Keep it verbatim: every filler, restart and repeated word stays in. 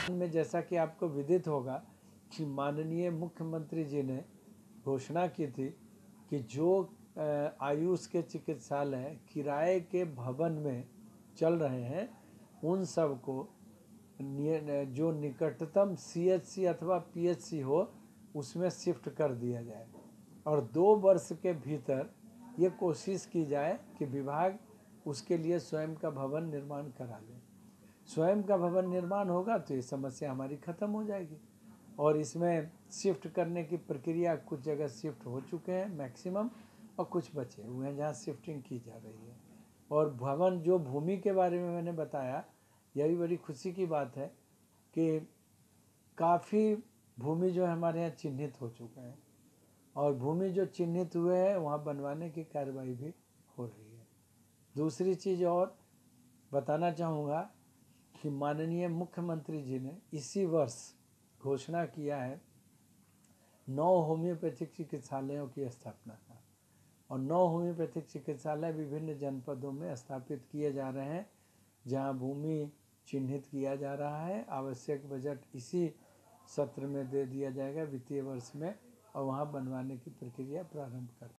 में जैसा कि आपको विदित होगा कि माननीय मुख्यमंत्री जी ने घोषणा की थी कि जो आयुष के चिकित्सालय किराए के भवन में चल रहे हैं उन सब को जो निकटतम सीएचसी अथवा पीएचसी हो उसमें शिफ्ट कर दिया जाए और दो वर्ष के भीतर ये कोशिश की जाए कि विभाग उसके लिए स्वयं का भवन निर्माण करा ले। स्वयं का भवन निर्माण होगा तो ये समस्या हमारी ख़त्म हो जाएगी। और इसमें शिफ्ट करने की प्रक्रिया कुछ जगह शिफ्ट हो चुके हैं मैक्सिमम, और कुछ बचे हुए हैं जहाँ शिफ्टिंग की जा रही है। और भवन जो भूमि के बारे में मैंने बताया, यह भी बड़ी खुशी की बात है कि काफ़ी भूमि जो है हमारे यहाँ चिन्हित हो चुके हैं और भूमि जो चिन्हित हुए हैं वहाँ बनवाने की कार्रवाई भी हो रही है। दूसरी चीज़ और बताना चाहूँगा कि माननीय मुख्यमंत्री जी ने इसी वर्ष घोषणा किया है नौ होम्योपैथिक चिकित्सालयों की स्थापना का, और नौ होम्योपैथिक चिकित्सालय विभिन्न जनपदों में स्थापित किए जा रहे हैं जहां भूमि चिन्हित किया जा रहा है। आवश्यक बजट इसी सत्र में दे दिया जाएगा वित्तीय वर्ष में, और वहां बनवाने की प्रक्रिया प्रारंभ कर